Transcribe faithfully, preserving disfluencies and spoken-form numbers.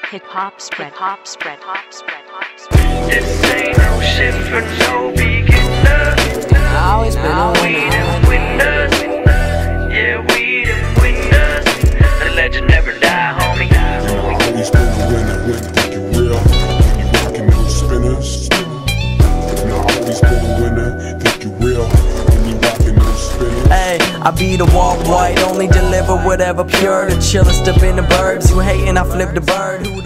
Hip hop spread, hop spread, hop spread, hop spread. This ain't no shit for no beginner. I always been a We winner. the winners. Yeah, we the winners. The legend never die, homie. I always been a winner, when think you real. When you rockin' those spinners. And I always been a winner, think you real. When you rockin' those spinners. Ay, I be the walk white, only deliver whatever pure. The chillest up in the burbs. You hatin', I flip the bird. Who